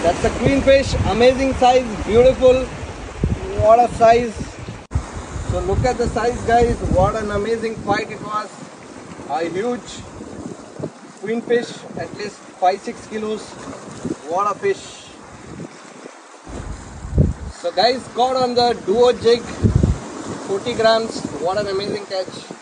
That's a queen fish, amazing size, beautiful. What a size. So look at the size, guys. What an amazing fight it was. A huge queen fish, at least 5-6 kilos. What a fish. So guys, caught on the duo jig, 40 grams. What an amazing catch.